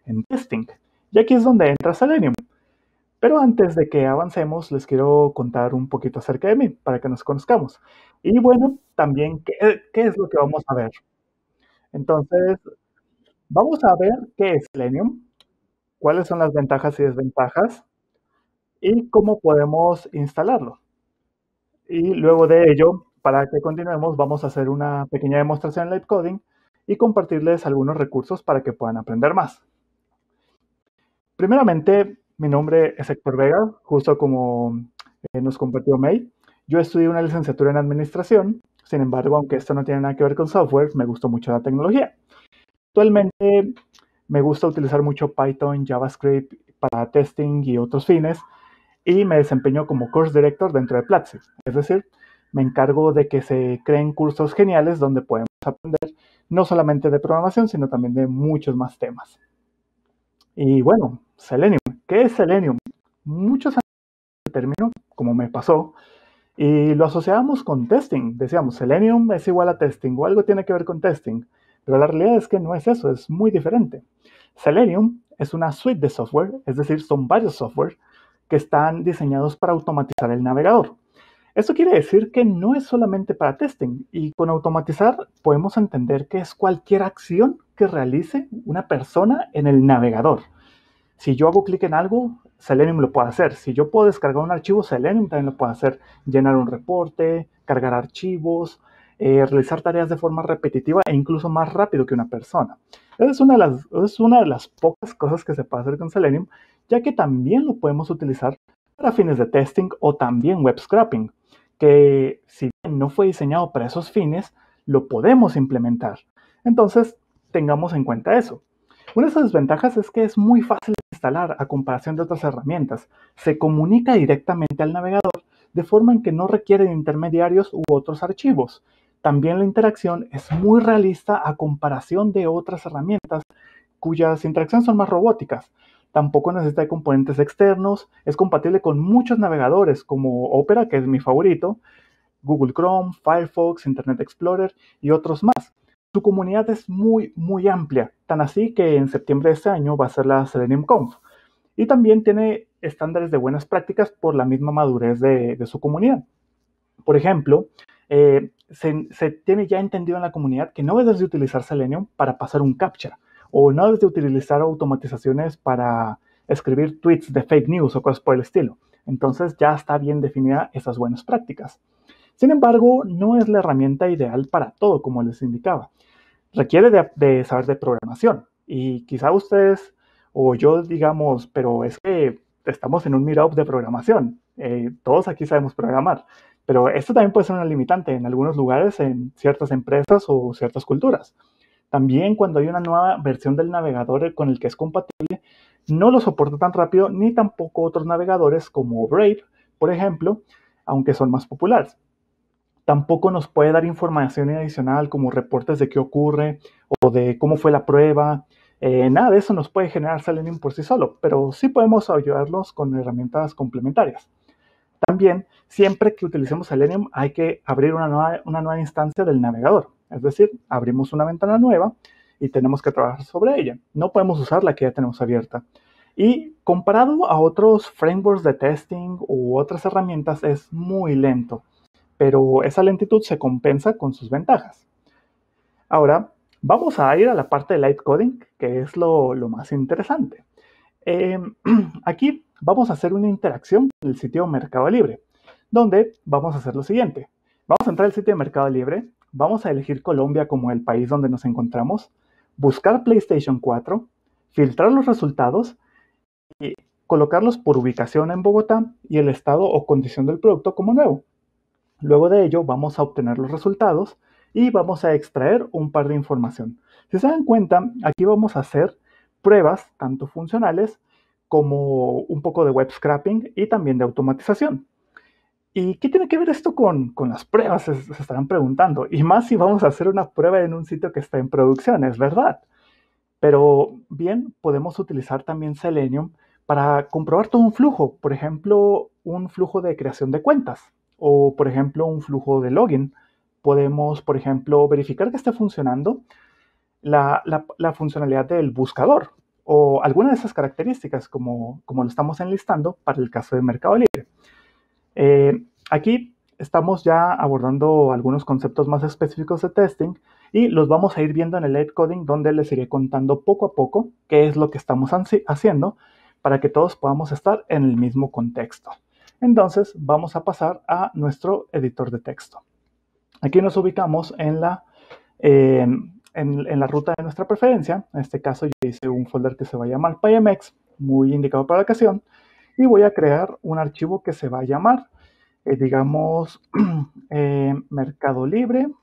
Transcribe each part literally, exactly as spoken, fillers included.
en testing. Y aquí es donde entra Selenium. Pero antes de que avancemos, les quiero contar un poquito acerca de mí, para que nos conozcamos. Y bueno, también, ¿qué, qué es lo que vamos a ver? Entonces, vamos a ver qué es Selenium, cuáles son las ventajas y desventajas, y cómo podemos instalarlo. Y luego de ello, para que continuemos, vamos a hacer una pequeña demostración en Live Coding y compartirles algunos recursos para que puedan aprender más. Primeramente, mi nombre es Héctor Vega, justo como eh, nos compartió May. Yo estudié una licenciatura en administración, sin embargo, aunque esto no tiene nada que ver con software, me gustó mucho la tecnología. Actualmente me gusta utilizar mucho Python, JavaScript para testing y otros fines, y me desempeño como course director dentro de Platzi. Es decir, me encargo de que se creen cursos geniales donde podemos aprender no solamente de programación, sino también de muchos más temas. Y bueno, Selenium. ¿Qué es Selenium? Muchos años de término, como me pasó, y lo asociábamos con testing. Decíamos, Selenium es igual a testing o algo tiene que ver con testing. Pero la realidad es que no es eso, es muy diferente. Selenium es una suite de software, es decir, son varios software que están diseñados para automatizar el navegador. Esto quiere decir que no es solamente para testing, y con automatizar podemos entender que es cualquier acción que realice una persona en el navegador. Si yo hago clic en algo, Selenium lo puede hacer. Si yo puedo descargar un archivo, Selenium también lo puede hacer. Llenar un reporte, cargar archivos, eh, realizar tareas de forma repetitiva e incluso más rápido que una persona. Esa es una de las, es una de las pocas cosas que se puede hacer con Selenium, ya que también lo podemos utilizar para fines de testing o también web scraping, que si bien no fue diseñado para esos fines, lo podemos implementar. Entonces, tengamos en cuenta eso. Una de sus desventajas es que es muy fácil de instalar a comparación de otras herramientas. Se comunica directamente al navegador de forma en que no requiere de intermediarios u otros archivos. También la interacción es muy realista a comparación de otras herramientas cuyas interacciones son más robóticas. Tampoco necesita de componentes externos, es compatible con muchos navegadores como Opera, que es mi favorito, Google Chrome, Firefox, Internet Explorer y otros más. Su comunidad es muy, muy amplia, tan así que en septiembre de este año va a ser la Selenium Conf. Y también tiene estándares de buenas prácticas por la misma madurez de, de su comunidad. Por ejemplo, eh, se, se tiene ya entendido en la comunidad que no debes de utilizar Selenium para pasar un captcha, o no debes de utilizar automatizaciones para escribir tweets de fake news o cosas por el estilo. Entonces ya está bien definida esas buenas prácticas. Sin embargo, no es la herramienta ideal para todo, como les indicaba. Requiere de, de saber de programación. Y quizá ustedes o yo digamos, pero es que estamos en un meetup de programación. Eh, todos aquí sabemos programar. Pero esto también puede ser una limitante en algunos lugares, en ciertas empresas o ciertas culturas. También cuando hay una nueva versión del navegador con el que es compatible, no lo soporta tan rápido, ni tampoco otros navegadores como Brave, por ejemplo, aunque son más populares. Tampoco nos puede dar información adicional como reportes de qué ocurre o de cómo fue la prueba. Eh, nada de eso nos puede generar Selenium por sí solo, pero sí podemos ayudarlos con herramientas complementarias. También, siempre que utilicemos Selenium, hay que abrir una nueva, una nueva instancia del navegador. Es decir, abrimos una ventana nueva y tenemos que trabajar sobre ella. No podemos usar la que ya tenemos abierta. Y comparado a otros frameworks de testing u otras herramientas, es muy lento, pero esa lentitud se compensa con sus ventajas. Ahora, vamos a ir a la parte de light coding, que es lo, lo más interesante. Eh, aquí vamos a hacer una interacción con el sitio Mercado Libre, donde vamos a hacer lo siguiente. Vamos a entrar al sitio de Mercado Libre, vamos a elegir Colombia como el país donde nos encontramos, buscar PlayStation cuatro, filtrar los resultados y colocarlos por ubicación en Bogotá y el estado o condición del producto como nuevo. Luego de ello vamos a obtener los resultados y vamos a extraer un par de información. Si se dan cuenta, aquí vamos a hacer pruebas tanto funcionales como un poco de web scraping y también de automatización. ¿Y qué tiene que ver esto con, con las pruebas? Se, se estarán preguntando. Y más si vamos a hacer una prueba en un sitio que está en producción, es verdad. Pero bien, podemos utilizar también Selenium para comprobar todo un flujo. Por ejemplo, un flujo de creación de cuentas o, por ejemplo, un flujo de login. Podemos, por ejemplo, verificar que esté funcionando la, la, la funcionalidad del buscador o alguna de esas características como, como lo estamos enlistando para el caso de Mercado Libre. Eh, aquí estamos ya abordando algunos conceptos más específicos de testing y los vamos a ir viendo en el Live Coding, donde les iré contando poco a poco qué es lo que estamos haciendo para que todos podamos estar en el mismo contexto. Entonces vamos a pasar a nuestro editor de texto. Aquí nos ubicamos en la, eh, en, en la ruta de nuestra preferencia. En este caso yo hice un folder que se va a llamar PyMX, muy indicado para la ocasión, y voy a crear un archivo que se va a llamar, eh, digamos, eh, mercadolibre.py,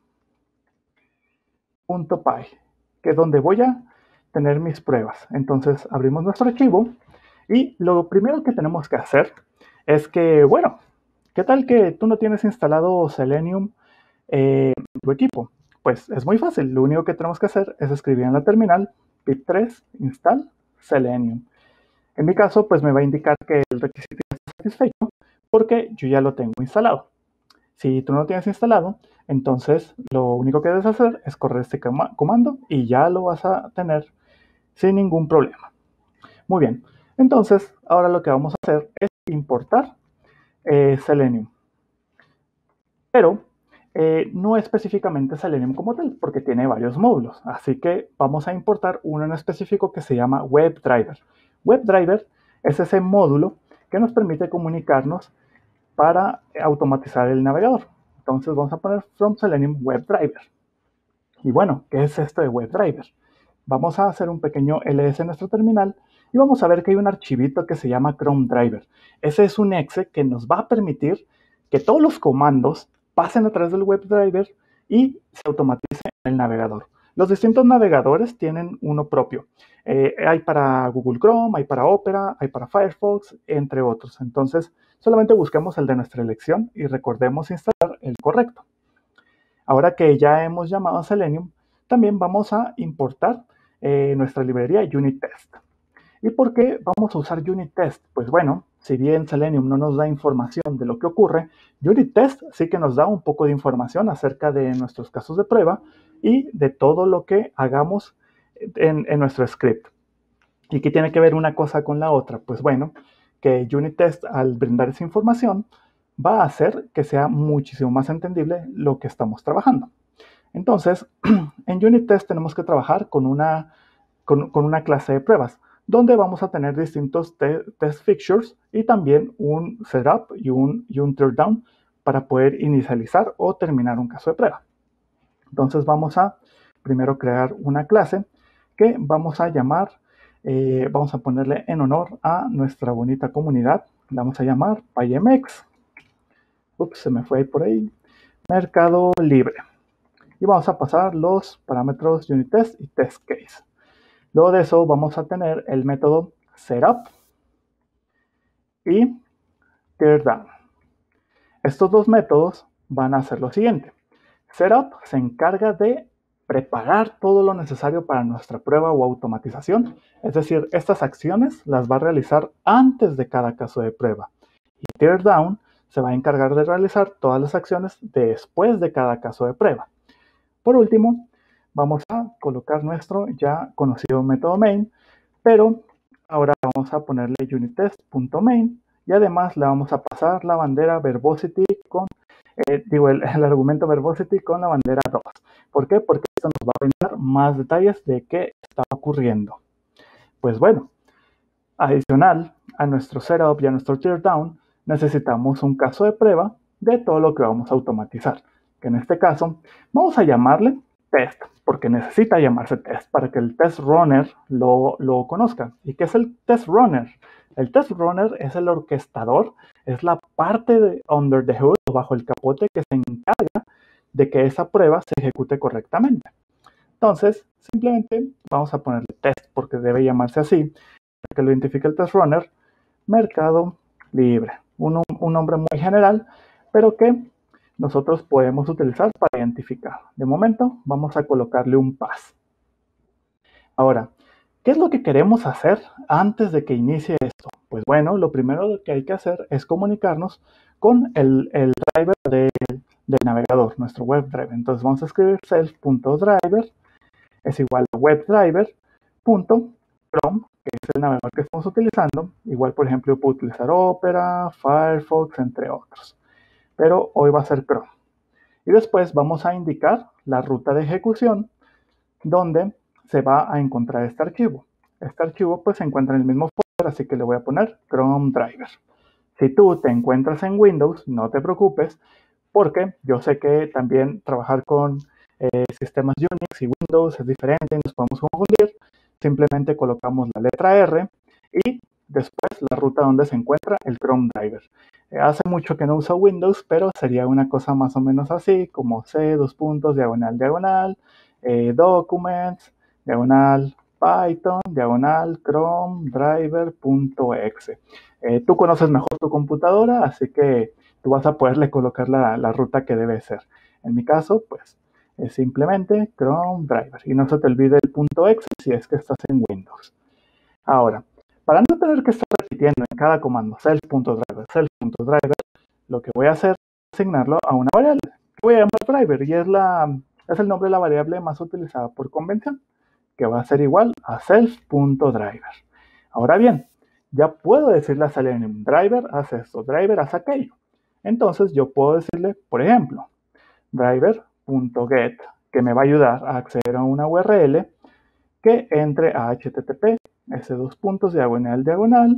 que es donde voy a tener mis pruebas. Entonces abrimos nuestro archivo y lo primero que tenemos que hacer es que, bueno, ¿qué tal que tú no tienes instalado Selenium eh, en tu equipo? Pues es muy fácil. Lo único que tenemos que hacer es escribir en la terminal pip tres install Selenium. En mi caso, pues me va a indicar que el requisito ya está satisfecho porque yo ya lo tengo instalado. Si tú no lo tienes instalado, entonces lo único que debes hacer es correr este comando y ya lo vas a tener sin ningún problema. Muy bien, entonces ahora lo que vamos a hacer es importar eh, Selenium. Pero eh, no específicamente Selenium como tal, porque tiene varios módulos. Así que vamos a importar uno en específico que se llama WebDriver. WebDriver es ese módulo que nos permite comunicarnos para automatizar el navegador. Entonces vamos a poner from Selenium WebDriver. Y bueno, ¿qué es esto de WebDriver? Vamos a hacer un pequeño L S en nuestro terminal y vamos a ver que hay un archivito que se llama Chrome Driver. Ese es un exe que nos va a permitir que todos los comandos pasen a través del WebDriver y se automatice en el navegador. Los distintos navegadores tienen uno propio. Eh, hay para Google Chrome, hay para Opera, hay para Firefox, entre otros. Entonces, solamente busquemos el de nuestra elección y recordemos instalar el correcto. Ahora que ya hemos llamado a Selenium, también vamos a importar eh, nuestra librería Unit Test. ¿Y por qué vamos a usar Unit Test? Pues bueno, si bien Selenium no nos da información de lo que ocurre, Unit Test sí que nos da un poco de información acerca de nuestros casos de prueba y de todo lo que hagamos en, en nuestro script. ¿Y qué tiene que ver una cosa con la otra? Pues bueno, que Unit Test, al brindar esa información, va a hacer que sea muchísimo más entendible lo que estamos trabajando. Entonces, en Unit Test tenemos que trabajar con una, con, con una clase de pruebas, donde vamos a tener distintos te test fixtures y también un setup y un, y un teardown para poder inicializar o terminar un caso de prueba. Entonces vamos a primero crear una clase que vamos a llamar, eh, vamos a ponerle en honor a nuestra bonita comunidad, la vamos a llamar PyMX. Ups, se me fue por ahí. Mercado Libre. Y vamos a pasar los parámetros Unit Test y Test Case. Luego de eso vamos a tener el método setup y teardown. Estos dos métodos van a hacer lo siguiente. Setup se encarga de preparar todo lo necesario para nuestra prueba o automatización. Es decir, estas acciones las va a realizar antes de cada caso de prueba. Y teardown se va a encargar de realizar todas las acciones después de cada caso de prueba. Por último, vamos a colocar nuestro ya conocido método main, pero ahora vamos a ponerle unittest.main y además le vamos a pasar la bandera verbosity con, eh, digo, el, el argumento verbosity con la bandera dos. ¿Por qué? Porque esto nos va a brindar más detalles de qué está ocurriendo. Pues bueno, adicional a nuestro setup y a nuestro teardown, necesitamos un caso de prueba de todo lo que vamos a automatizar, que en este caso vamos a llamarle test, porque necesita llamarse test para que el test runner lo, lo conozca. ¿Y qué es el test runner? El test runner es el orquestador, es la parte de under the hood, bajo el capote, que se encarga de que esa prueba se ejecute correctamente. Entonces, simplemente vamos a ponerle test, porque debe llamarse así, para que lo identifique el test runner, Mercado Libre. Un, un nombre muy general, pero que nosotros podemos utilizar para identificar. De momento, vamos a colocarle un pass. Ahora, ¿qué es lo que queremos hacer antes de que inicie esto? Pues bueno, lo primero que hay que hacer es comunicarnos con el, el driver del, del navegador, nuestro WebDriver. Entonces vamos a escribir self.driver es igual a WebDriver.from que es el navegador que estamos utilizando. Igual, por ejemplo, yo puedo utilizar Opera, Firefox, entre otros. Pero hoy va a ser Chrome. Y después vamos a indicar la ruta de ejecución donde se va a encontrar este archivo. Este archivo pues se encuentra en el mismo folder, así que le voy a poner Chrome Driver. Si tú te encuentras en Windows, no te preocupes, porque yo sé que también trabajar con eh, sistemas Unix y Windows es diferente y nos podemos confundir. Simplemente colocamos la letra R y después la ruta donde se encuentra el Chrome Driver. Eh, hace mucho que no uso Windows, pero sería una cosa más o menos así, como C, dos puntos, diagonal, diagonal, eh, Documents, diagonal, Python, diagonal, Chrome Driver.exe. Eh, tú conoces mejor tu computadora, así que tú vas a poderle colocar la, la ruta que debe ser. En mi caso, pues, es simplemente Chrome Driver. Y no se te olvide el .exe si es que estás en Windows. Ahora, para no tener que estar repitiendo en cada comando self.driver, self.driver, lo que voy a hacer es asignarlo a una variable que voy a llamar driver y es, la, es el nombre de la variable más utilizada por convención, que va a ser igual a self.driver. Ahora bien, ya puedo decirle a Selenium, driver, haz esto, driver, haz aquello. Entonces yo puedo decirle, por ejemplo, driver.get, que me va a ayudar a acceder a una U R L que entre a http s dos puntos diagonal diagonal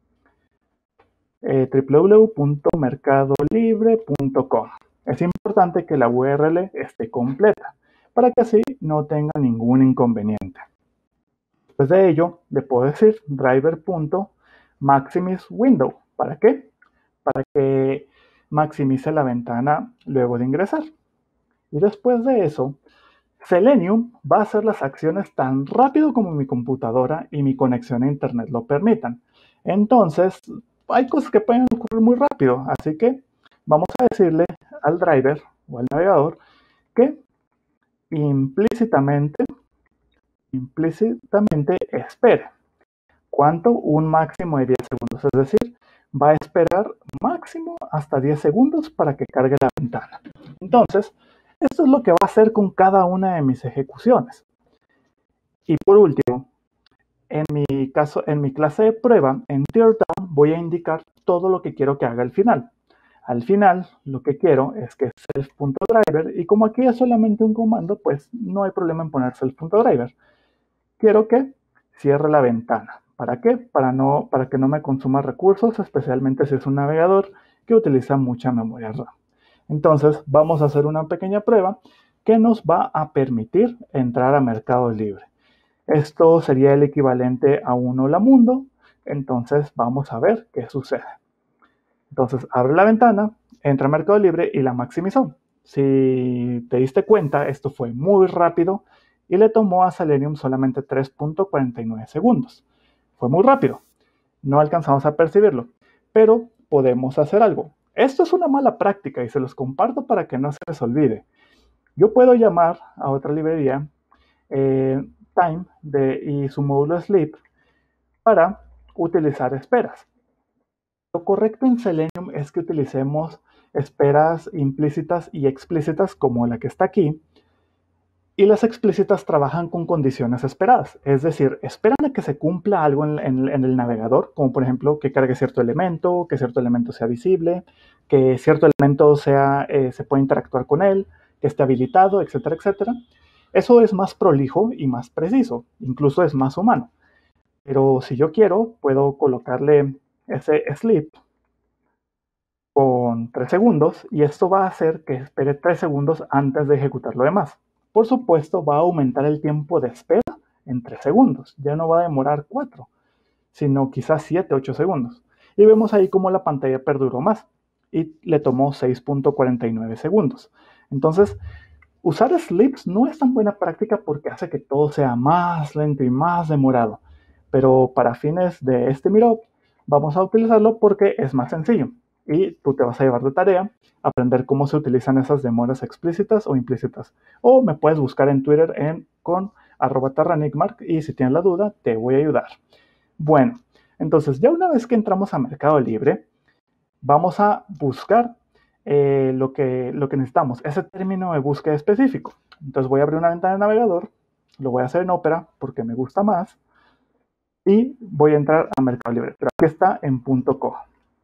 eh, w w w punto mercado libre punto com. Es importante que la U R L esté completa para que así no tenga ningún inconveniente. Después de ello, le puedo decir driver.maximisWindow. ¿Para qué? Para que maximice la ventana luego de ingresar. Y después de eso, Selenium va a hacer las acciones tan rápido como mi computadora y mi conexión a internet lo permitan. Entonces, hay cosas que pueden ocurrir muy rápido, así que vamos a decirle al driver o al navegador que implícitamente, implícitamente espere. ¿Cuánto? Un máximo de diez segundos, es decir, va a esperar máximo hasta diez segundos para que cargue la ventana. Entonces, esto es lo que va a hacer con cada una de mis ejecuciones. Y por último, en mi caso, en mi clase de prueba, en Teardown, voy a indicar todo lo que quiero que haga al final. Al final, lo que quiero es que self.driver, y como aquí es solamente un comando, pues no hay problema en poner self.driver. Quiero que cierre la ventana. ¿Para qué? Para, no, para que no me consuma recursos, especialmente si es un navegador que utiliza mucha memoria RAM. Entonces, vamos a hacer una pequeña prueba que nos va a permitir entrar a Mercado Libre. Esto sería el equivalente a un hola mundo. Entonces, vamos a ver qué sucede. Entonces, abre la ventana, entra a Mercado Libre y la maximizó. Si te diste cuenta, esto fue muy rápido y le tomó a Selenium solamente tres punto cuarenta y nueve segundos. Fue muy rápido. No alcanzamos a percibirlo, pero podemos hacer algo. Esto es una mala práctica y se los comparto para que no se les olvide. Yo puedo llamar a otra librería, eh, Time, de, y su módulo Sleep, para utilizar esperas. Lo correcto en Selenium es que utilicemos esperas implícitas y explícitas como la que está aquí. Y las explícitas trabajan con condiciones esperadas, es decir, esperan a que se cumpla algo en, en, en el navegador, como por ejemplo que cargue cierto elemento, que cierto elemento sea visible, que cierto elemento sea, eh, se pueda interactuar con él, que esté habilitado, etcétera, etcétera. Eso es más prolijo y más preciso, incluso es más humano. Pero si yo quiero, puedo colocarle ese sleep con tres segundos y esto va a hacer que espere tres segundos antes de ejecutar lo demás. Por supuesto, va a aumentar el tiempo de espera en tres segundos. Ya no va a demorar cuatro, sino quizás siete, ocho segundos. Y vemos ahí cómo la pantalla perduró más y le tomó seis punto cuarenta y nueve segundos. Entonces, usar sleeps no es tan buena práctica porque hace que todo sea más lento y más demorado. Pero para fines de este Meetup, vamos a utilizarlo porque es más sencillo. Y tú te vas a llevar de tarea aprender cómo se utilizan esas demoras explícitas o implícitas. O me puedes buscar en Twitter en, con arroba terranicmark y si tienes la duda, te voy a ayudar. Bueno, entonces ya una vez que entramos a Mercado Libre, vamos a buscar eh, lo, que, lo que necesitamos, ese término de búsqueda específico. Entonces voy a abrir una ventana de navegador, lo voy a hacer en Opera porque me gusta más. y voy a entrar a Mercado Libre, pero aquí está en .co.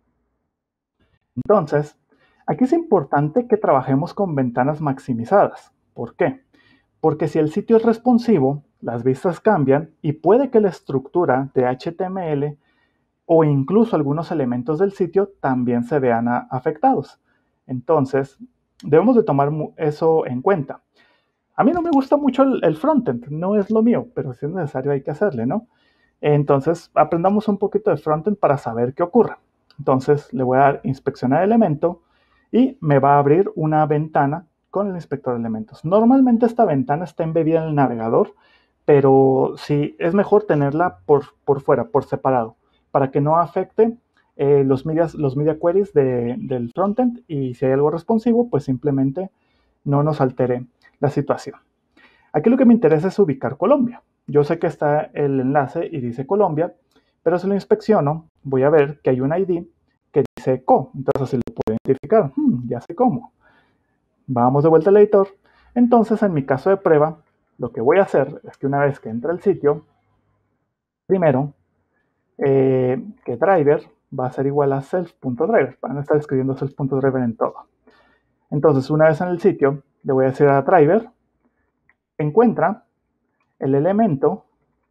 Entonces, aquí es importante que trabajemos con ventanas maximizadas. ¿Por qué? Porque si el sitio es responsivo, las vistas cambian y puede que la estructura de H T M L o incluso algunos elementos del sitio también se vean a, afectados. Entonces, debemos de tomar eso en cuenta. A mí no me gusta mucho el, el frontend, no es lo mío, pero si es necesario hay que hacerle, ¿no? Entonces, aprendamos un poquito de frontend para saber qué ocurre. Entonces, le voy a dar inspeccionar elemento y me va a abrir una ventana con el inspector de elementos. Normalmente esta ventana está embebida en el navegador, pero sí es mejor tenerla por, por fuera, por separado, para que no afecte eh, los, medias, los media queries de, del frontend, y si hay algo responsivo, pues simplemente no nos altere la situación. Aquí lo que me interesa es ubicar Colombia. Yo sé que está el enlace y dice Colombia, pero si lo inspecciono, voy a ver que hay un I D que dice co. Entonces, si lo puedo identificar, hmm, ya sé cómo. Vamos de vuelta al editor. Entonces, en mi caso de prueba, lo que voy a hacer es que una vez que entre al sitio, primero, eh, que driver va a ser igual a self.driver, para no estar escribiendo self.driver en todo. Entonces, una vez en el sitio, le voy a decir a driver, encuentra el elemento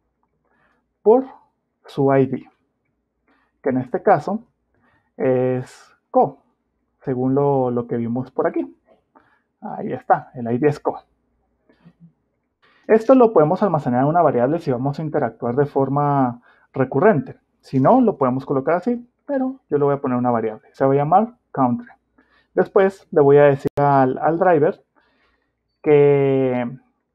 por su I D, que en este caso es co, según lo, lo que vimos por aquí. Ahí está, el I D es co. Esto lo podemos almacenar en una variable si vamos a interactuar de forma recurrente. Si no, lo podemos colocar así, pero yo le voy a poner una variable. Se va a llamar country. Después le voy a decir al, al driver que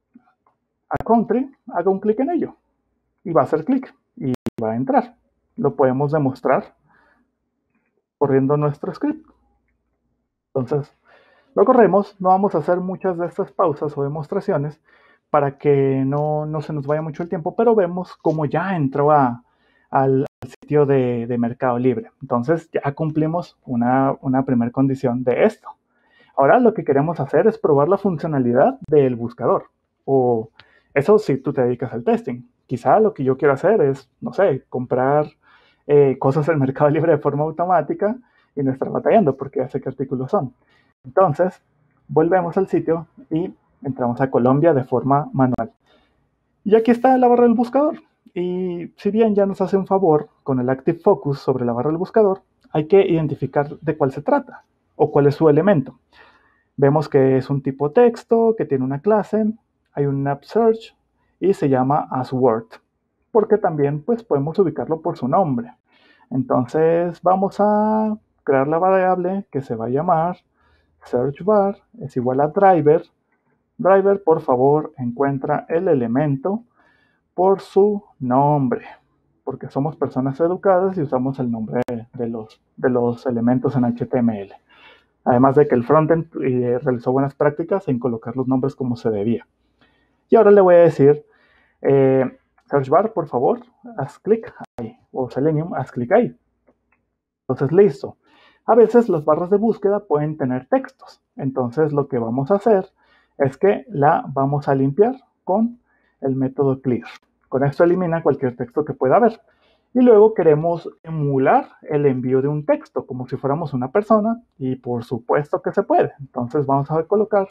a country haga un clic en ello. Y va a hacer clic y va a entrar. Lo podemos demostrar corriendo nuestro script. Entonces, lo corremos. No vamos a hacer muchas de estas pausas o demostraciones para que no, no se nos vaya mucho el tiempo, pero vemos cómo ya entró a, al, al sitio de, de Mercado Libre. Entonces, ya cumplimos una, una primera condición de esto. Ahora lo que queremos hacer es probar la funcionalidad del buscador. O eso si tú te dedicas al testing. Quizá lo que yo quiero hacer es, no sé, comprar eh, cosas en Mercado Libre de forma automática y no estar batallando porque ya sé qué artículos son. Entonces, volvemos al sitio y entramos a Colombia de forma manual. Y aquí está la barra del buscador. Y si bien ya nos hace un favor con el Active Focus sobre la barra del buscador, hay que identificar de cuál se trata o cuál es su elemento. Vemos que es un tipo texto, que tiene una clase, hay un app search y se llama as word, porque también pues, podemos ubicarlo por su nombre. Entonces vamos a crear la variable que se va a llamar search bar es igual a driver. Driver, por favor, encuentra el elemento por su nombre, porque somos personas educadas y usamos el nombre de los, de los elementos en H T M L. Además de que el frontend eh, realizó buenas prácticas en colocar los nombres como se debía. Y ahora le voy a decir, eh, search bar, por favor, haz clic ahí, o Selenium, haz clic ahí. Entonces, listo. A veces las barras de búsqueda pueden tener textos. Entonces, lo que vamos a hacer es que la vamos a limpiar con el método clear. Con esto elimina cualquier texto que pueda haber. Y luego queremos emular el envío de un texto, como si fuéramos una persona, y por supuesto que se puede. Entonces vamos a colocar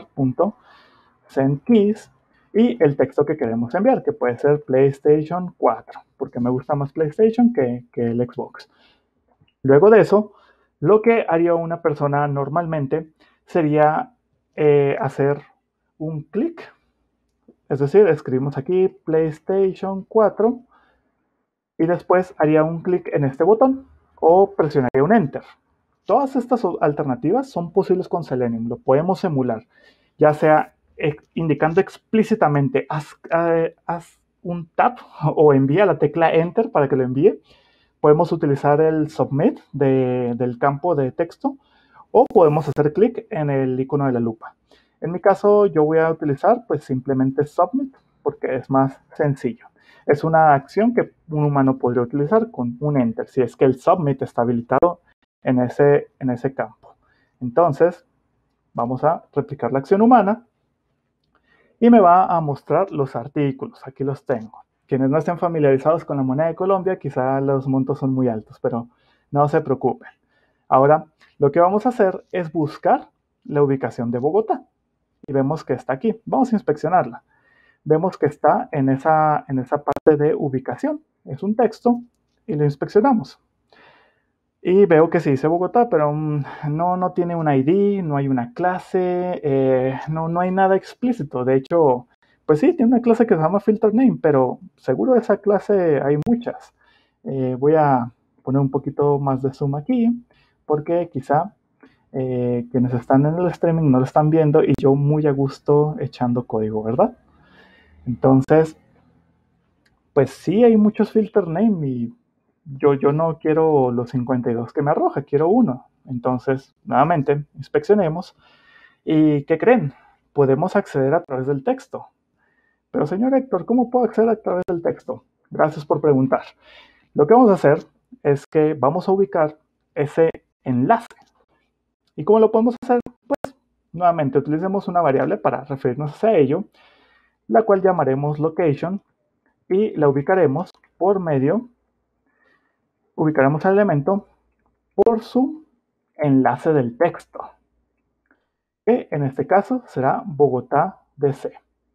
searchbar.sendKeys y el texto que queremos enviar, que puede ser PlayStation cuatro, porque me gusta más PlayStation que, que el Xbox. Luego de eso, lo que haría una persona normalmente sería eh, hacer un clic. Es decir, escribimos aquí PlayStation cuatro y después haría un clic en este botón o presionaría un Enter. Todas estas alternativas son posibles con Selenium, lo podemos emular, ya sea eh, indicando explícitamente haz, eh, haz un tap o envía la tecla Enter para que lo envíe. Podemos utilizar el Submit de, del campo de texto o podemos hacer clic en el icono de la lupa. En mi caso yo voy a utilizar pues simplemente Submit porque es más sencillo. Es una acción que un humano podría utilizar con un Enter si es que el Submit está habilitado en ese, en ese campo. Entonces vamos a replicar la acción humana y me va a mostrar los artículos. Aquí los tengo. quienes no estén familiarizados con la moneda de Colombia, quizá los montos son muy altos, pero no se preocupen. Ahora, lo que vamos a hacer es buscar la ubicación de Bogotá. Y vemos que está aquí. Vamos a inspeccionarla. Vemos que está en esa, en esa parte de ubicación. Es un texto y lo inspeccionamos. Y veo que sí dice Bogotá, pero um, no, no tiene un I D, no hay una clase, eh, no, no hay nada explícito. De hecho, pues sí, tiene una clase que se llama Filter Name, pero seguro de esa clase hay muchas. Eh, voy a poner un poquito más de zoom aquí, porque quizá eh, quienes están en el streaming no lo están viendo y yo muy a gusto echando código, ¿verdad? Entonces, pues sí hay muchos filter name y yo, yo no quiero los cincuenta y dos que me arroja, quiero uno. Entonces, nuevamente, inspeccionemos. ¿Y qué creen? Podemos acceder a través del texto. Pero señor Héctor, ¿cómo puedo acceder a través del texto? Gracias por preguntar. Lo que vamos a hacer es que vamos a ubicar ese enlace. ¿Y cómo lo podemos hacer? Pues, nuevamente, utilicemos una variable para referirnos a ello, la cual llamaremos location y la ubicaremos por medio, ubicaremos al elemento por su enlace del texto, que en este caso será Bogotá D C.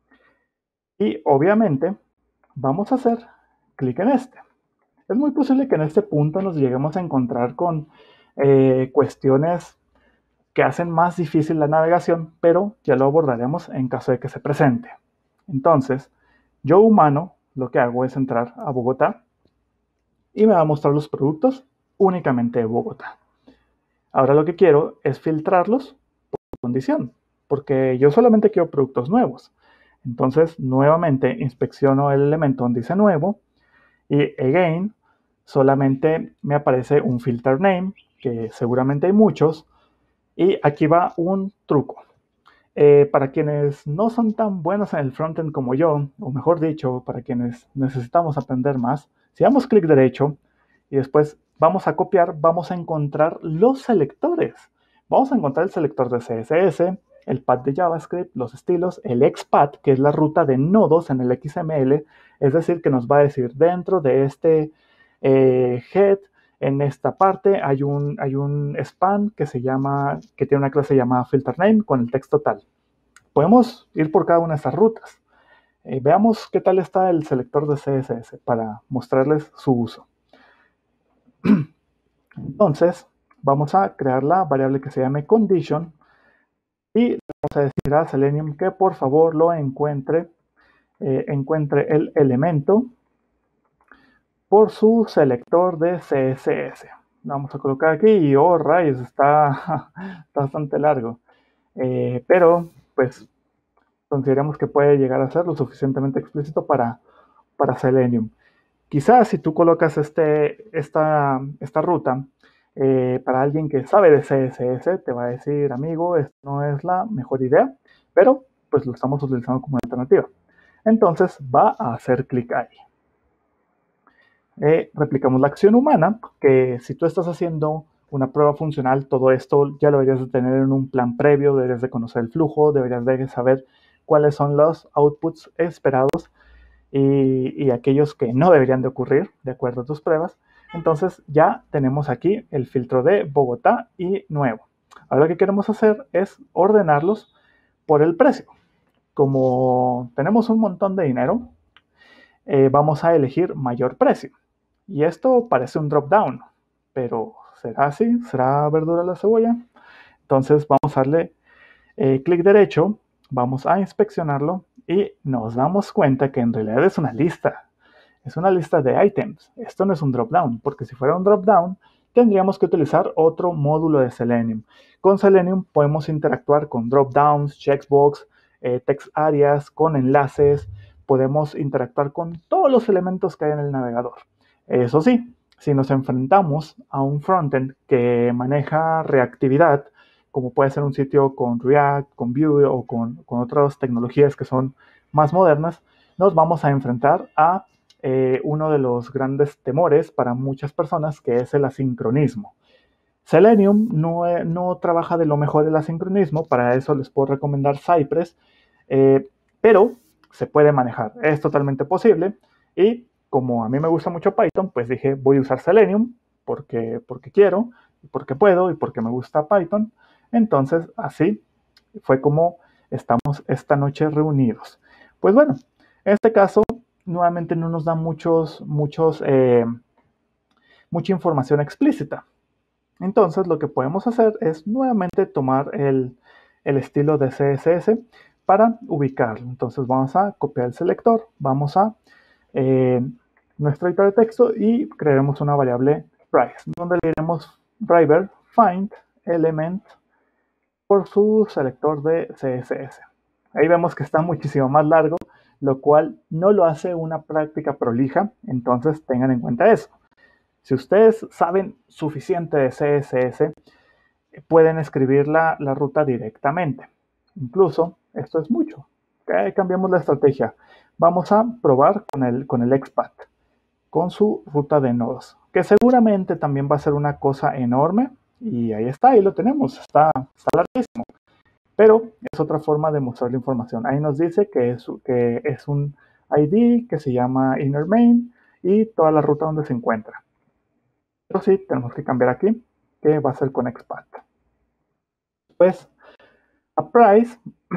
Y obviamente vamos a hacer clic en este. Es muy posible que en este punto nos lleguemos a encontrar con eh, cuestiones que hacen más difícil la navegación, pero ya lo abordaremos en caso de que se presente. Entonces, yo humano, lo que hago es entrar a Bogotá y me va a mostrar los productos únicamente de Bogotá. Ahora lo que quiero es filtrarlos por condición, porque yo solamente quiero productos nuevos. Entonces, nuevamente inspecciono el elemento donde dice nuevo y again, solamente me aparece un filter name, que seguramente hay muchos, y aquí va un truco. Eh, para quienes no son tan buenos en el frontend como yo, o mejor dicho, para quienes necesitamos aprender más, si damos clic derecho y después vamos a copiar, vamos a encontrar los selectores. Vamos a encontrar el selector de C S S, el path de JavaScript, los estilos, el XPath, que es la ruta de nodos en el X M L, es decir, que nos va a decir dentro de este eh, head, en esta parte hay un, hay un span que se llama, que tiene una clase llamada filter name con el texto tal. Podemos ir por cada una de estas rutas. Eh, veamos qué tal está el selector de C S S para mostrarles su uso. Entonces, vamos a crear la variable que se llame condition y vamos a decir a Selenium que por favor lo encuentre, eh, encuentre el elemento por su selector de C S S. Vamos a colocar aquí y oh rayos, está, está bastante largo. Eh, pero pues consideramos que puede llegar a ser lo suficientemente explícito para, para Selenium. Quizás si tú colocas este, esta, esta ruta eh, para alguien que sabe de C S S, te va a decir, amigo, esto no es la mejor idea, pero pues lo estamos utilizando como alternativa. Entonces va a hacer clic ahí. Eh, replicamos la acción humana, que si tú estás haciendo una prueba funcional, todo esto ya lo deberías de tener en un plan previo, deberías de conocer el flujo, deberías de saber cuáles son los outputs esperados y, y aquellos que no deberían de ocurrir de acuerdo a tus pruebas. Entonces ya tenemos aquí el filtro de Bogotá y nuevo. Ahora lo que queremos hacer es ordenarlos por el precio. Como tenemos un montón de dinero, eh, vamos a elegir mayor precio. Y esto parece un drop down, pero ¿será así? ¿Será verdura la cebolla? Entonces vamos a darle eh, clic derecho, vamos a inspeccionarlo y nos damos cuenta que en realidad es una lista. Es una lista de items. Esto no es un drop down, porque si fuera un drop down, tendríamos que utilizar otro módulo de Selenium. Con Selenium podemos interactuar con drop downs, checkbox, eh, text areas, con enlaces. Podemos interactuar con todos los elementos que hay en el navegador. Eso sí, si nos enfrentamos a un frontend que maneja reactividad, como puede ser un sitio con React, con Vue o con, con otras tecnologías que son más modernas, nos vamos a enfrentar a eh, uno de los grandes temores para muchas personas, que es el asincronismo. Selenium no, eh, no trabaja de lo mejor el asincronismo, para eso les puedo recomendar Cypress, eh, pero se puede manejar, es totalmente posible. Y como a mí me gusta mucho Python, pues dije, voy a usar Selenium porque, porque quiero, porque puedo y porque me gusta Python. Entonces, así fue como estamos esta noche reunidos. Pues bueno, en este caso, nuevamente no nos da muchos, muchos, eh, mucha información explícita. Entonces, lo que podemos hacer es nuevamente tomar el, el estilo de C S S para ubicarlo. Entonces, vamos a copiar el selector, vamos a eh, nuestro editor de texto y crearemos una variable price, donde le diremos driver find element por su selector de C S S. Ahí vemos que está muchísimo más largo, lo cual no lo hace una práctica prolija, entonces tengan en cuenta eso. Si ustedes saben suficiente de C S S, pueden escribir la, la ruta directamente. Incluso, esto es mucho. Okay, cambiamos la estrategia. Vamos a probar con el, con el XPath, con su ruta de nodos, que seguramente también va a ser una cosa enorme. Y ahí está, ahí lo tenemos, está, está larguísimo. Pero es otra forma de mostrar la información. Ahí nos dice que es, que es un I D que se llama inner main y toda la ruta donde se encuentra. Pero sí, tenemos que cambiar aquí, que va a ser con XPath. Pues, a price,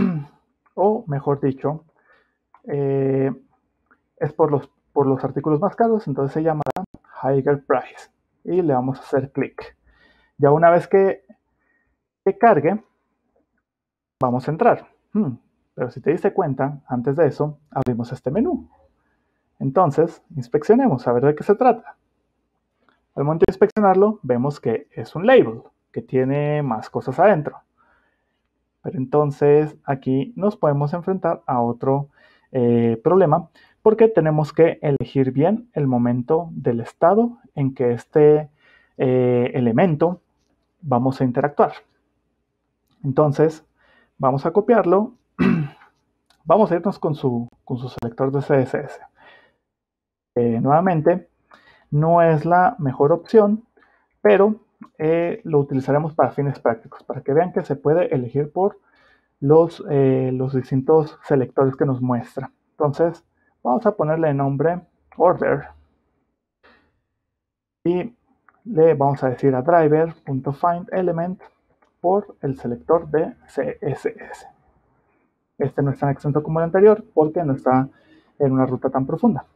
o mejor dicho, eh, es por los, por los artículos más caros, entonces se llamará higher price. Y le vamos a hacer clic. Ya una vez que, que cargue, vamos a entrar. Hmm, pero si te diste cuenta, antes de eso, abrimos este menú. Entonces, inspeccionemos a ver de qué se trata. Al momento de inspeccionarlo, vemos que es un label, que tiene más cosas adentro. Pero entonces aquí nos podemos enfrentar a otro eh, problema, porque tenemos que elegir bien el momento del estado en que este eh, elemento vamos a interactuar. Entonces, vamos a copiarlo. Vamos a irnos con su, con su selector de C S S. Eh, nuevamente, no es la mejor opción, pero eh, lo utilizaremos para fines prácticos, para que vean que se puede elegir por los, eh, los distintos selectores que nos muestra. Entonces, vamos a ponerle nombre order y le vamos a decir a driver.findElement por el selector de C S S. Este no es tan extenso como el anterior porque no está en una ruta tan profunda.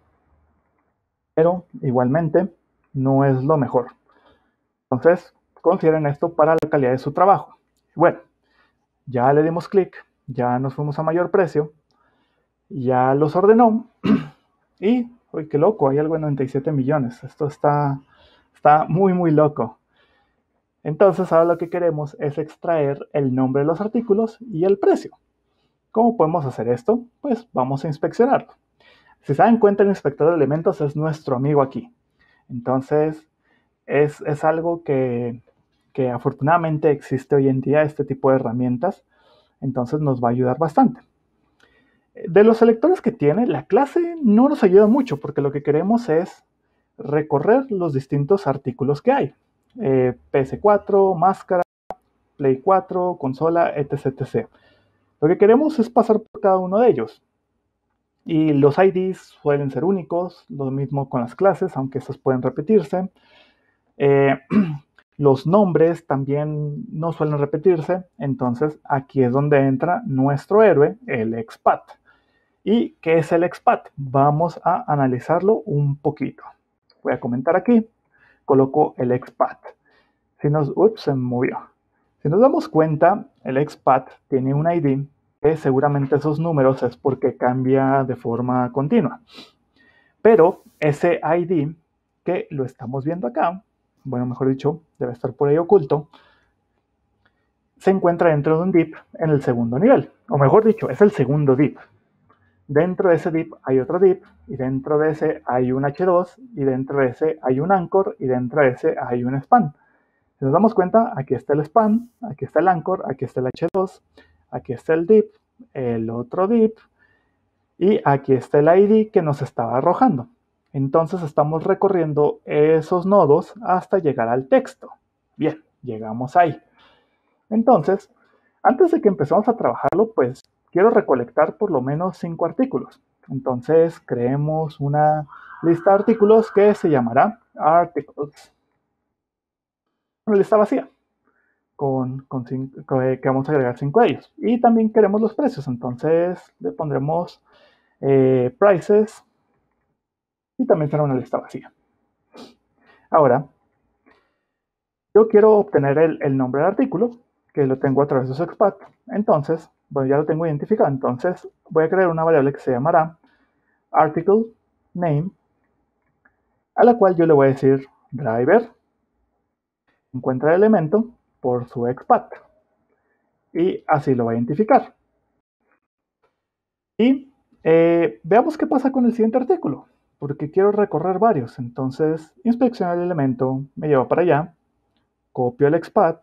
Pero igualmente no es lo mejor. Entonces, consideren esto para la calidad de su trabajo. Bueno, ya le dimos clic, ya nos fuimos a mayor precio, ya los ordenó y, uy, qué loco, hay algo de noventa y siete millones. Esto está, está muy, muy loco. Entonces, ahora lo que queremos es extraer el nombre de los artículos y el precio. ¿Cómo podemos hacer esto? Pues vamos a inspeccionarlo. Si se dan cuenta, el inspector de elementos es nuestro amigo aquí. Entonces, es, es algo que, que afortunadamente existe hoy en día, este tipo de herramientas. Entonces, nos va a ayudar bastante. De los selectores que tiene, la clase no nos ayuda mucho porque lo que queremos es recorrer los distintos artículos que hay. Eh, P S cuatro, máscara, Play cuatro, consola, etcétera, etcétera. Lo que queremos es pasar por cada uno de ellos. Y los I Ds suelen ser únicos, lo mismo con las clases, aunque estos pueden repetirse. Eh, los nombres también no suelen repetirse, entonces aquí es donde entra nuestro héroe, el XPath. ¿Y qué es el XPath? Vamos a analizarlo un poquito. Voy a comentar aquí, coloco el XPath. Si nos, ups, se movió. Si nos damos cuenta, el XPath tiene un I D que seguramente esos números es porque cambia de forma continua. Pero ese I D que lo estamos viendo acá, bueno, mejor dicho, debe estar por ahí oculto, se encuentra dentro de un div en el segundo nivel. O mejor dicho, es el segundo div. Dentro de ese div hay otro div, y dentro de ese hay un H dos, y dentro de ese hay un anchor, y dentro de ese hay un span. Si nos damos cuenta, aquí está el span, aquí está el anchor, aquí está el H dos, aquí está el div, el otro div, y aquí está el I D que nos estaba arrojando. Entonces estamos recorriendo esos nodos hasta llegar al texto. Bien, llegamos ahí. Entonces, antes de que empecemos a trabajarlo, pues quiero recolectar por lo menos cinco artículos. Entonces creemos una lista de artículos que se llamará articles. Una lista vacía con, con cinco, que vamos a agregar cinco de ellos. Y también queremos los precios, entonces le pondremos eh, prices y también será una lista vacía. Ahora, yo quiero obtener el, el nombre del artículo, que lo tengo a través de su expat. Entonces, bueno, ya lo tengo identificado. Entonces, voy a crear una variable que se llamará article name, a la cual yo le voy a decir driver, encuentra el elemento por su expat. Y así lo va a identificar. Y eh, veamos qué pasa con el siguiente artículo, porque quiero recorrer varios. Entonces, inspeccionar el elemento, me lleva para allá, copio el expat,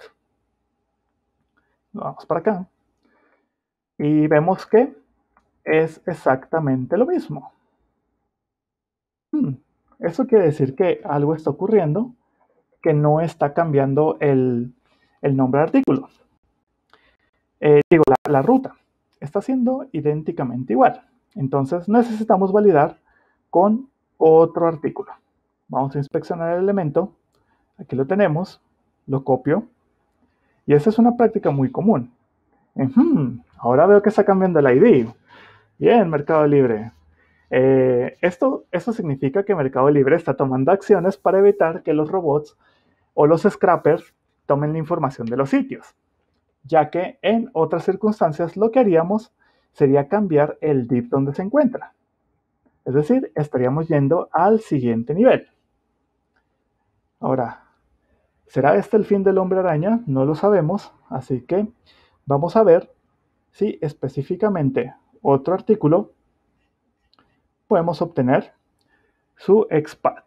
vamos para acá, y vemos que es exactamente lo mismo. Hmm, eso quiere decir que algo está ocurriendo, que no está cambiando el, el nombre del artículo. Eh, digo, la, la ruta está siendo idénticamente igual. Entonces necesitamos validar con otro artículo. Vamos a inspeccionar el elemento. Aquí lo tenemos. Lo copio. Y esa es una práctica muy común. Uh-huh. Ahora veo que está cambiando el I D. Bien, Mercado Libre. Eh, esto, esto significa que Mercado Libre está tomando acciones para evitar que los robots o los scrappers tomen la información de los sitios, ya que en otras circunstancias lo que haríamos sería cambiar el div donde se encuentra. Es decir, estaríamos yendo al siguiente nivel. Ahora, ¿será este el fin del hombre araña? No lo sabemos, así que vamos a ver si específicamente otro artículo podemos obtener su expat.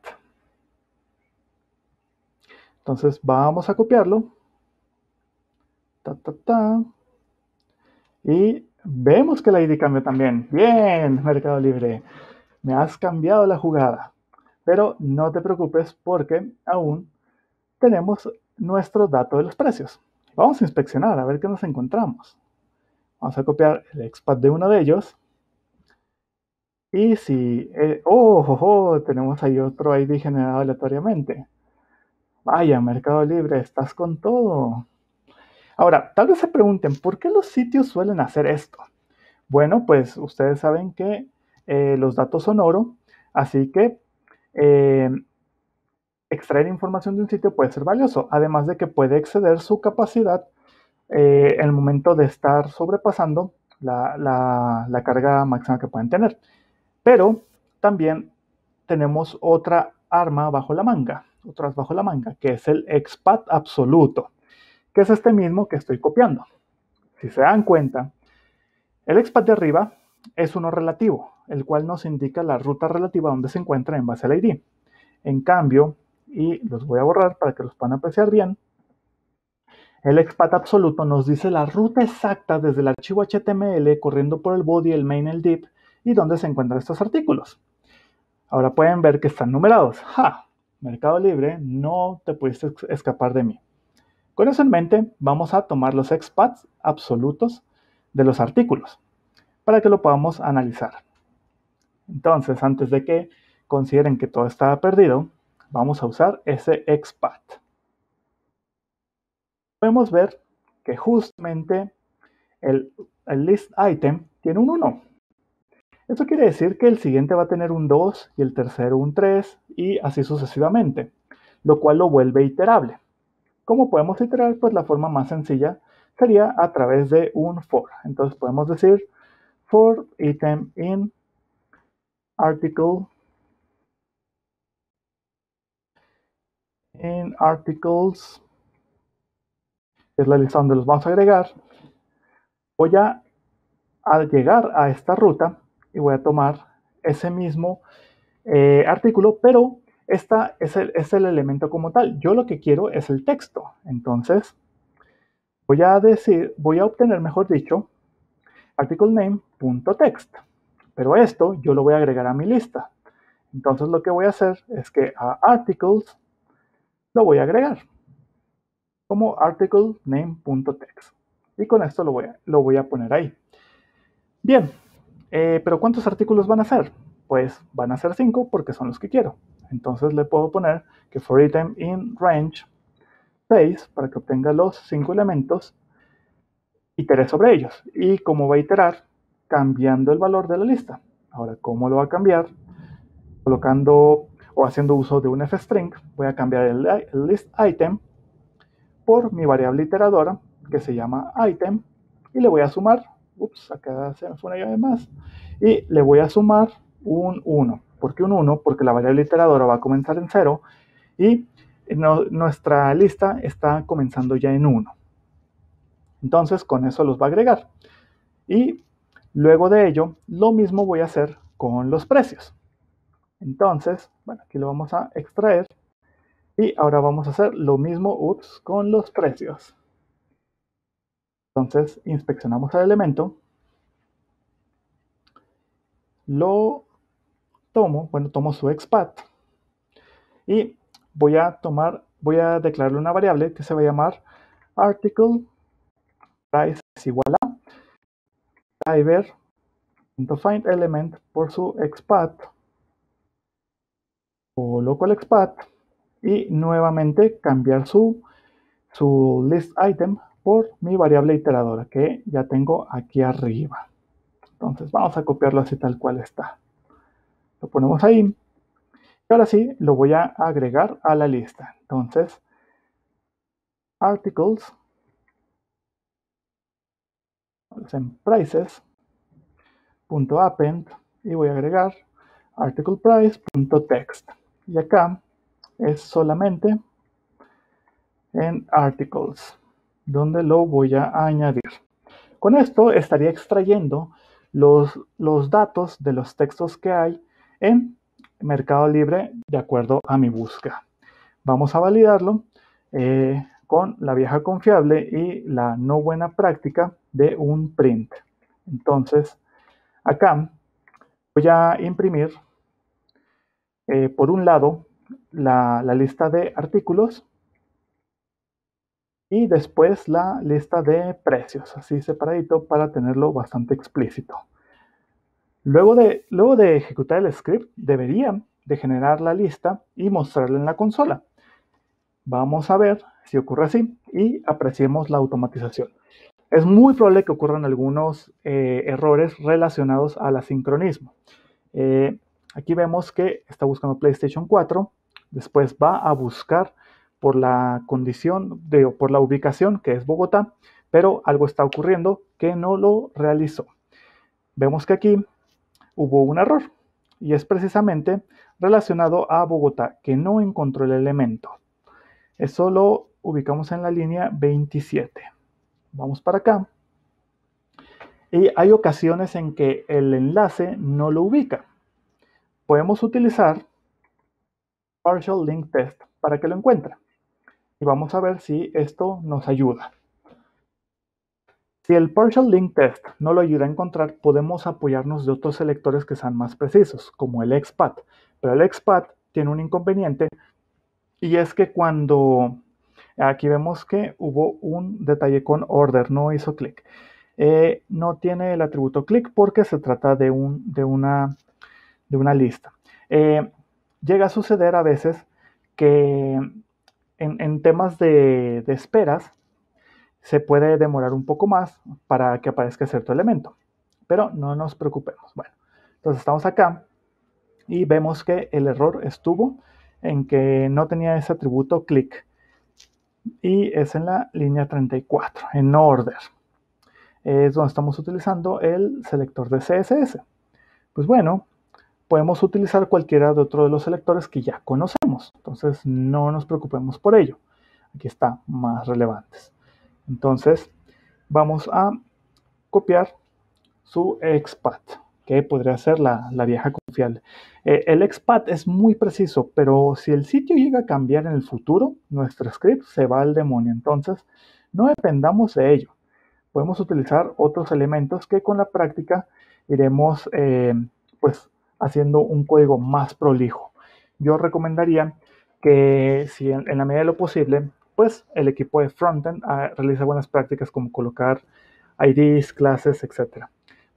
Entonces vamos a copiarlo. Ta, ta, ta. Y vemos que la I D cambió también. Bien, Mercado Libre. Me has cambiado la jugada. Pero no te preocupes porque aún tenemos nuestro dato de los precios. Vamos a inspeccionar a ver qué nos encontramos. Vamos a copiar el expat de uno de ellos. Y si... Eh, oh, oh, oh, tenemos ahí otro I D generado aleatoriamente. Vaya, Mercado Libre, estás con todo. Ahora, tal vez se pregunten, ¿por qué los sitios suelen hacer esto? Bueno, pues ustedes saben que eh, los datos son oro, así que eh, extraer información de un sitio puede ser valioso, además de que puede exceder su capacidad eh, en el momento de estar sobrepasando la, la, la carga máxima que pueden tener. Pero también tenemos otra arma bajo la manga, otras bajo la manga, que es el expat absoluto, que es este mismo que estoy copiando. Si se dan cuenta, el expat de arriba es uno relativo, el cual nos indica la ruta relativa donde se encuentra en base al I D. En cambio, y los voy a borrar para que los puedan apreciar bien, el expat absoluto nos dice la ruta exacta desde el archivo H T M L corriendo por el body, el main, el div y dónde se encuentran estos artículos. Ahora pueden ver que están numerados. ¡Ja! Mercado Libre, no te pudiste escapar de mí. Con eso en mente, vamos a tomar los expats absolutos de los artículos para que lo podamos analizar. Entonces, antes de que consideren que todo está perdido, vamos a usar ese expat. Podemos ver que justamente el, el list item tiene un uno. Eso quiere decir que el siguiente va a tener un dos y el tercero un tres y así sucesivamente, lo cual lo vuelve iterable. ¿Cómo podemos iterar? Pues la forma más sencilla sería a través de un for. Entonces podemos decir for item in article in articles, que es la lista donde los vamos a agregar. Voy a, a llegar a esta ruta y voy a tomar ese mismo eh, artículo, pero esta es el, es el elemento como tal. Yo lo que quiero es el texto. Entonces voy a decir, voy a obtener, mejor dicho, article name.text. Pero esto yo lo voy a agregar a mi lista. Entonces lo que voy a hacer es que a articles lo voy a agregar como article name.text. Y con esto lo voy, a, lo voy a poner ahí. Bien, Eh, pero ¿cuántos artículos van a ser? Pues van a ser cinco porque son los que quiero. Entonces le puedo poner que for item in range seis para que obtenga los cinco elementos, iteré sobre ellos. ¿Y cómo va a iterar? Cambiando el valor de la lista. Ahora, ¿cómo lo va a cambiar? Colocando o haciendo uso de un fstring, voy a cambiar el, el list item por mi variable iteradora que se llama item y le voy a sumar, ups, acá se me fue una llave más, y le voy a sumar un uno. ¿Por qué un uno? Porque la variable iteradora va a comenzar en cero y no, nuestra lista está comenzando ya en uno. Entonces con eso los va a agregar. Y luego de ello, lo mismo voy a hacer con los precios. Entonces, bueno, aquí lo vamos a extraer. Y ahora vamos a hacer lo mismo ups, con los precios. Entonces, inspeccionamos el elemento. Lo tomo, bueno, tomo su expat. Y voy a tomar, voy a declararle una variable que se va a llamar article price es igual a driver.findElement por su expat o local expat y nuevamente cambiar su, su list item por mi variable iteradora que ya tengo aquí arriba. Entonces vamos a copiarlo así tal cual está. Lo ponemos ahí. Y ahora sí, lo voy a agregar a la lista. Entonces, articles, en prices.append y voy a agregar articleprice.text. Y acá es solamente en articles, donde lo voy a añadir. Con esto estaría extrayendo los, los datos de los textos que hay en Mercado Libre de acuerdo a mi búsqueda. Vamos a validarlo eh, con la vieja confiable y la no buena práctica de un print. Entonces, acá voy a imprimir eh, por un lado la, la lista de artículos y después la lista de precios, así separadito para tenerlo bastante explícito. Luego de, luego de ejecutar el script, debería de generar la lista y mostrarla en la consola. Vamos a ver si ocurre así y apreciemos la automatización. Es muy probable que ocurran algunos eh, errores relacionados al asincronismo. Eh, aquí vemos que está buscando PlayStation cuatro, después va a buscar por la condición, de, por la ubicación que es Bogotá, pero algo está ocurriendo que no lo realizó. Vemos que aquí hubo un error y es precisamente relacionado a Bogotá, que no encontró el elemento. Eso lo ubicamos en la línea veintisiete. Vamos para acá. Y hay ocasiones en que el enlace no lo ubica. Podemos utilizar Partial Link Test para que lo encuentre. Y vamos a ver si esto nos ayuda. Si el Partial Link Test no lo ayuda a encontrar, podemos apoyarnos de otros selectores que sean más precisos, como el expat. Pero el expat tiene un inconveniente y es que cuando... Aquí vemos que hubo un detalle con order, no hizo clic. Eh, no tiene el atributo click porque se trata de, un, de, una, de una lista. Eh, llega a suceder a veces que en, en temas de, de esperas se puede demorar un poco más para que aparezca cierto elemento. Pero no nos preocupemos. Bueno, entonces estamos acá y vemos que el error estuvo en que no tenía ese atributo click. Y es en la línea treinta y cuatro, en no order. Es donde estamos utilizando el selector de C S S. Pues bueno, podemos utilizar cualquiera de otro de los selectores que ya conocemos. Entonces no nos preocupemos por ello. Aquí está, más relevantes. Entonces vamos a copiar su expat, que podría ser la, la vieja confiable. Eh, el expat es muy preciso, pero si el sitio llega a cambiar en el futuro, nuestro script se va al demonio. Entonces no dependamos de ello. Podemos utilizar otros elementos que con la práctica iremos eh, pues, haciendo un código más prolijo. Yo recomendaría que si en, en la medida de lo posible, pues el equipo de frontend uh, realiza buenas prácticas como colocar I Ds, clases, etcétera.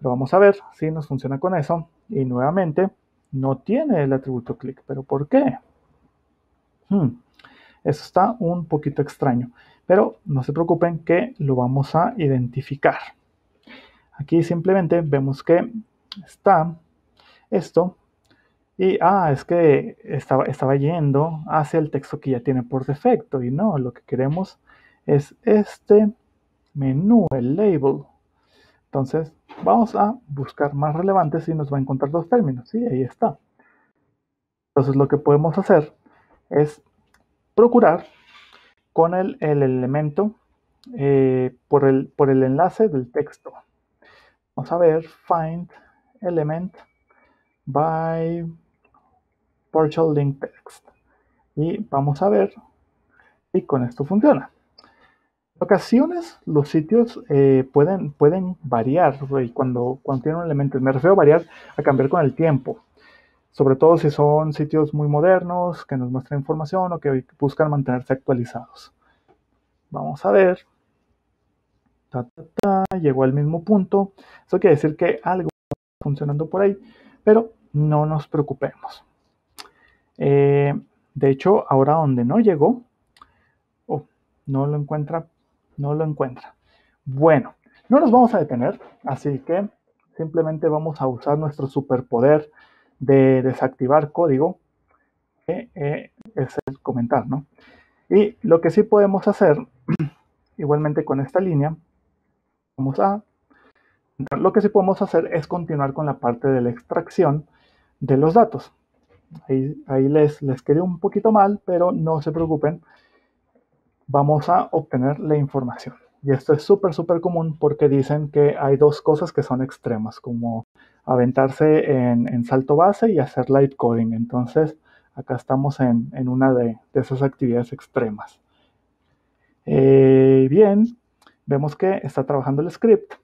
Pero vamos a ver si nos funciona con eso. Y nuevamente, no tiene el atributo click. ¿Pero por qué? Hmm, eso está un poquito extraño. Pero no se preocupen que lo vamos a identificar. Aquí simplemente vemos que está esto. Y, ah, es que estaba, estaba yendo hacia el texto que ya tiene por defecto. Y no, lo que queremos es este menú, el label. Entonces, vamos a buscar más relevantes y nos va a encontrar dos términos. Sí, ahí está. Entonces, lo que podemos hacer es procurar con el, el elemento eh, por, el, por el enlace del texto. Vamos a ver, find element by partial link text. Y vamos a ver si con esto funciona. En ocasiones los sitios eh, pueden, pueden variar y cuando, cuando tienen un elemento. Me refiero a variar a cambiar con el tiempo. Sobre todo si son sitios muy modernos que nos muestran información o que buscan mantenerse actualizados. Vamos a ver. Ta, ta, ta, llegó al mismo punto. Eso quiere decir que algo está funcionando por ahí, pero no nos preocupemos. Eh, de hecho, ahora donde no llegó, oh, no lo encuentra, no lo encuentra. Bueno, no nos vamos a detener, así que simplemente vamos a usar nuestro superpoder de desactivar código, que eh, es el comentar, ¿no? Y lo que sí podemos hacer, igualmente con esta línea, vamos a, lo que sí podemos hacer es continuar con la parte de la extracción de los datos. Ahí, ahí les, les quedé un poquito mal, pero no se preocupen. Vamos a obtener la información. Y esto es súper, súper común porque dicen que hay dos cosas que son extremas, como aventarse en, en salto base y hacer light coding. Entonces, acá estamos en, en una de, de esas actividades extremas. Eh, bien, vemos que está trabajando el script.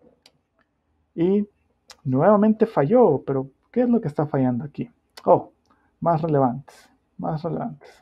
Y nuevamente falló, pero ¿qué es lo que está fallando aquí? Oh, más relevantes, más relevantes.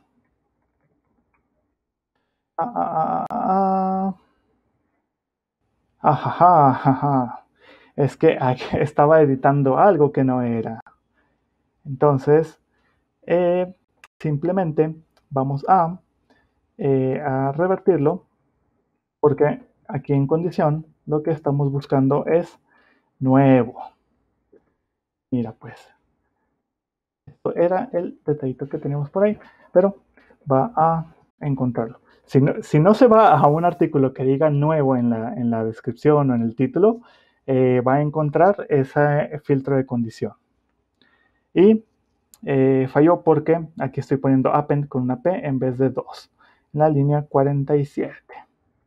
Ah, ah, ah, ah, ajaja, ajaja. Es que estaba editando algo que no era. Entonces, eh, simplemente vamos a, eh, a revertirlo porque aquí en condición lo que estamos buscando es nuevo. Mira pues, esto era el detallito que teníamos por ahí, pero va a encontrarlo. Si no, si no se va a un artículo que diga nuevo en la, en la descripción o en el título, eh, va a encontrar ese filtro de condición. Y eh, falló porque aquí estoy poniendo append con una P en vez de dos. En la línea cuarenta y siete.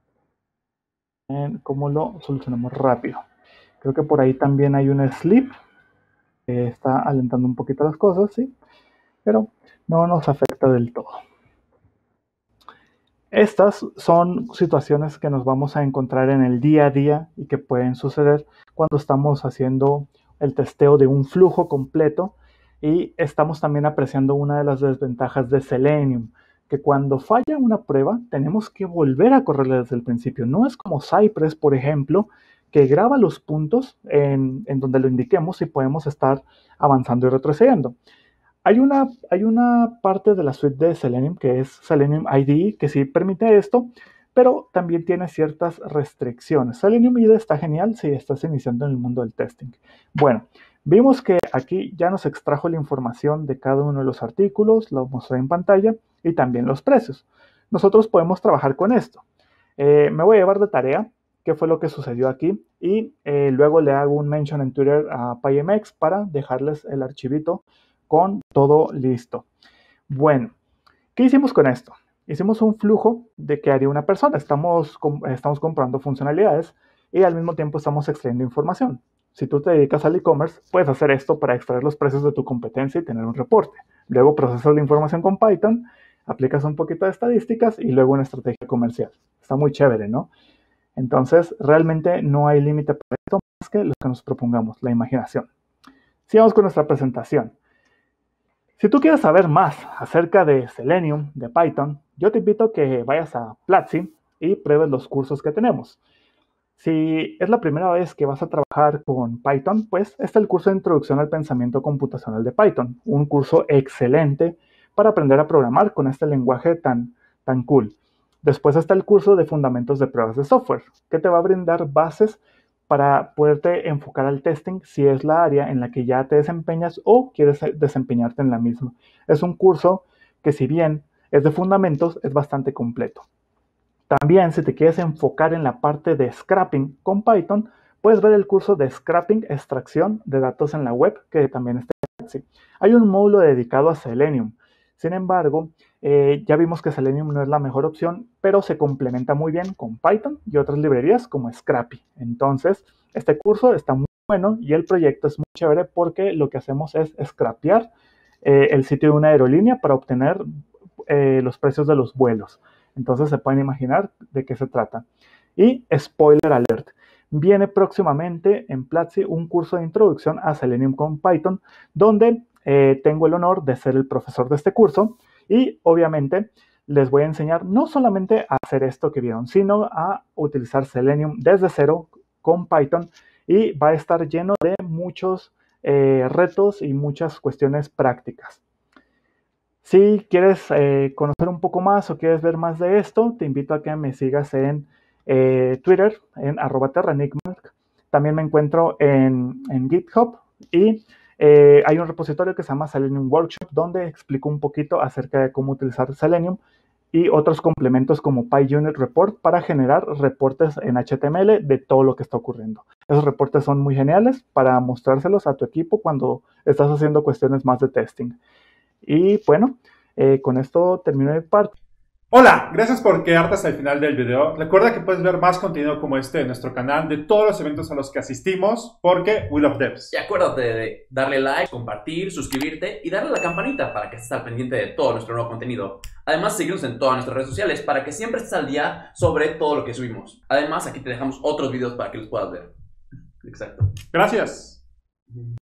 ¿Cómo lo solucionamos rápido? Creo que por ahí también hay un sleep que está alentando un poquito las cosas, ¿sí? Pero no nos afecta del todo. Estas son situaciones que nos vamos a encontrar en el día a día y que pueden suceder cuando estamos haciendo el testeo de un flujo completo y estamos también apreciando una de las desventajas de Selenium, que cuando falla una prueba tenemos que volver a correrla desde el principio. No es como Cypress, por ejemplo, que graba los puntos en, en donde lo indiquemos y podemos estar avanzando y retrocediendo. Hay una, hay una parte de la suite de Selenium que es Selenium I D E que sí permite esto, pero también tiene ciertas restricciones. Selenium I D E está genial si estás iniciando en el mundo del testing. Bueno, vimos que aquí ya nos extrajo la información de cada uno de los artículos, lo mostré en pantalla y también los precios. Nosotros podemos trabajar con esto. Eh, me voy a llevar de tarea qué fue lo que sucedió aquí y eh, luego le hago un mention en Twitter a PyMX para dejarles el archivito con todo listo. Bueno, ¿qué hicimos con esto? Hicimos un flujo de qué haría una persona. Estamos, estamos comprando funcionalidades y al mismo tiempo estamos extrayendo información. Si tú te dedicas al e-commerce, puedes hacer esto para extraer los precios de tu competencia y tener un reporte. Luego procesas la información con Python, aplicas un poquito de estadísticas y luego una estrategia comercial. Está muy chévere, ¿no? Entonces, realmente no hay límite para esto más que lo que nos propongamos, la imaginación. Sigamos con nuestra presentación. Si tú quieres saber más acerca de Selenium, de Python, yo te invito a que vayas a Platzi y pruebes los cursos que tenemos. Si es la primera vez que vas a trabajar con Python, pues este es el curso de Introducción al Pensamiento Computacional de Python, un curso excelente para aprender a programar con este lenguaje tan, tan cool. Después está el curso de Fundamentos de Pruebas de Software, que te va a brindar bases para poderte enfocar al testing si es la área en la que ya te desempeñas o quieres desempeñarte en la misma. Es un curso que, si bien es de fundamentos, es bastante completo. También, si te quieres enfocar en la parte de scrapping con Python, puedes ver el curso de Scrapping, extracción de datos en la web, que también está en Platzi. Hay un módulo dedicado a Selenium. Sin embargo, eh, ya vimos que Selenium no es la mejor opción, pero se complementa muy bien con Python y otras librerías como Scrappy. Entonces, este curso está muy bueno y el proyecto es muy chévere porque lo que hacemos es scrapear eh, el sitio de una aerolínea para obtener eh, los precios de los vuelos. Entonces se pueden imaginar de qué se trata. Y spoiler alert, viene próximamente en Platzi un curso de introducción a Selenium con Python, donde eh, tengo el honor de ser el profesor de este curso y obviamente les voy a enseñar no solamente a hacer esto que vieron, sino a utilizar Selenium desde cero con Python, y va a estar lleno de muchos eh, retos y muchas cuestiones prácticas. Si quieres eh, conocer un poco más o quieres ver más de esto, te invito a que me sigas en eh, Twitter, en arroba terranigmark. También me encuentro en, en GitHub y eh, hay un repositorio que se llama Selenium Workshop, donde explico un poquito acerca de cómo utilizar Selenium y otros complementos como PyUnit Report para generar reportes en H T M L de todo lo que está ocurriendo. Esos reportes son muy geniales para mostrárselos a tu equipo cuando estás haciendo cuestiones más de testing. Y bueno, eh, con esto termino mi parte. Hola, gracias por quedarte hasta el final del video. Recuerda que puedes ver más contenido como este en nuestro canal, de todos los eventos a los que asistimos, porque we love devs. Y acuérdate de darle like, compartir, suscribirte y darle a la campanita para que estés al pendiente de todo nuestro nuevo contenido. Además, síguenos en todas nuestras redes sociales para que siempre estés al día sobre todo lo que subimos. Además, aquí te dejamos otros videos para que los puedas ver. Exacto. Gracias.